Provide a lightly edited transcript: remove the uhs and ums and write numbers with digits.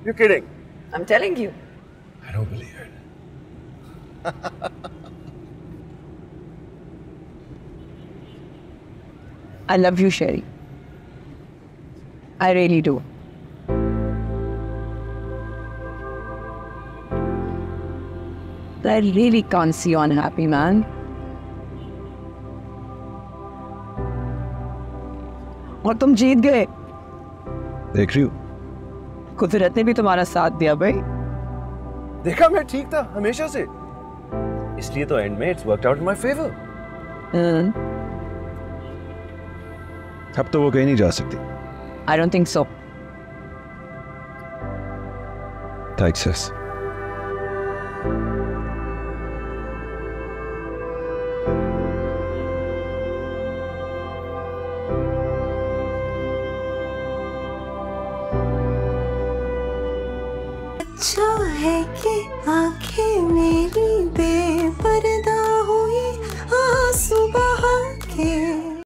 You're kidding. I'm telling you. I don't believe it. I love you, Sherry. I really do. But I really can't see you unhappy, man. और तुम जीत गए। देख रही हूँ। कुदरत ने भी तुम्हारा साथ दिया भाई। देखा मैं ठीक था हमेशा से। इसलिए तो एंड में it's worked out in my favour. अब तो वो कहीं नहीं जा सकती। I don't think so. Thanks, sis. अच्छा है कि आंखें